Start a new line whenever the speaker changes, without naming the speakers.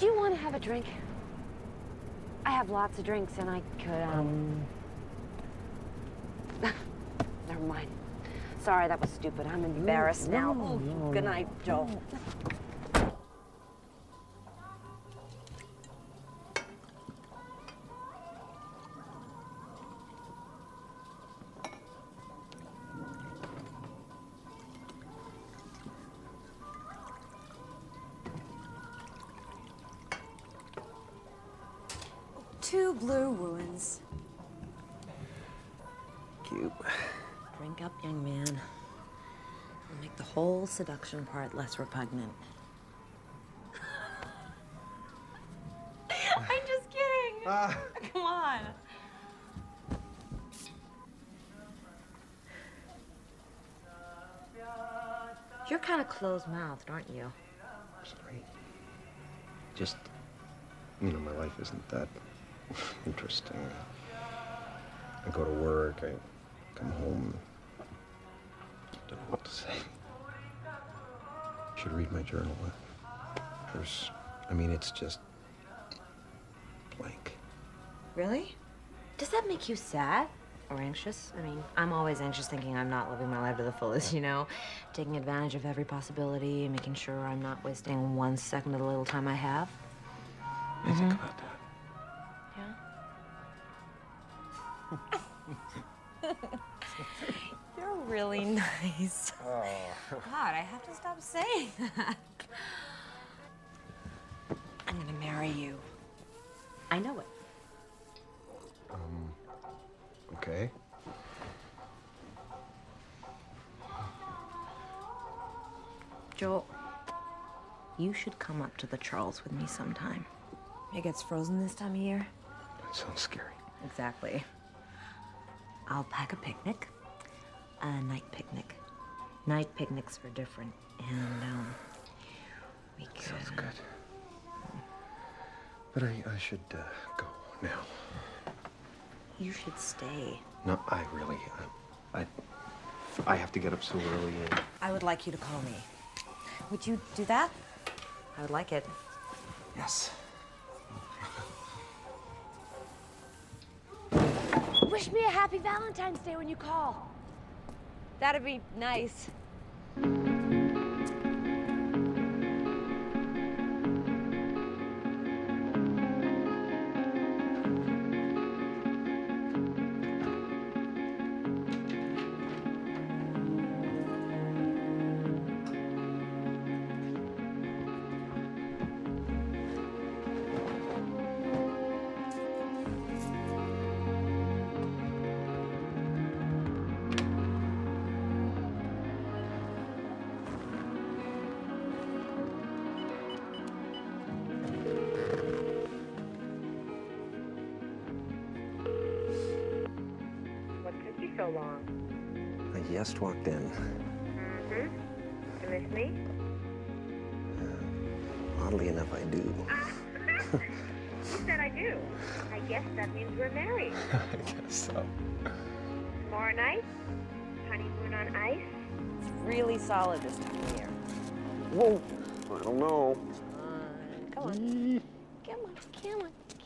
Do you want to have a drink? I have lots of drinks, and I could, Never mind. Sorry, that was stupid. I'm embarrassed now. Oh, good night, Joel.
Two blue wounds.
Cute.
Drink up, young man. It'll make the whole seduction part less repugnant.
I'm just kidding. Come on.
You're kind of closed-mouthed, aren't you?
Sorry. Just, you know, my life isn't that interesting. I go to work, I come home, don't know what to say. You should read my journal. It's just blank.
Really? Does that make you sad or anxious? I mean, I'm always anxious thinking I'm not living my life to the fullest, you know? Taking advantage of every possibility and making sure I'm not wasting 1 second of the little time I have.
I think about that.
Yeah? You're really nice.
Oh.
God, I have to stop saying that. I'm gonna marry you. I know it.
Okay.
Joel, you should come up to the Charles with me sometime. It gets frozen this time of year.
That sounds scary.
Exactly. I'll pack a picnic, a night picnic. Night picnics are different, and we could.
Sounds good. But I should go now.
You should stay.
No, I really, I have to get up so early.
I would like you to call me. Would you do that? I would like it.
Yes.
Wish me a happy Valentine's Day when you call. That'd be nice.
So long.
I just walked in.
Mm-hmm. You miss me?
Oddly enough, I do.
You said I do. I guess that means we're married.
I guess so.
Tomorrow night? Honeymoon on ice?
It's really solid this time of year.
Whoa! I don't know.
Come on. Come on. Come on.